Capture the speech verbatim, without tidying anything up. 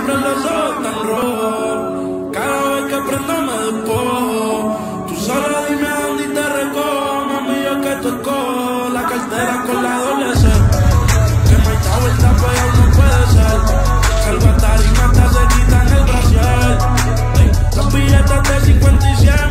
siempre los ojos tan rojos. Cada vez que prendo me despojo. Tú solo dime a dónde te recojo. Mami, yo que te escojo. La cartera con la doble C. Que me echa vuelta pero no puede ser. Salgo a tarima hasta se quitan el brasier. Ey, los billetes de cincuenta y cien.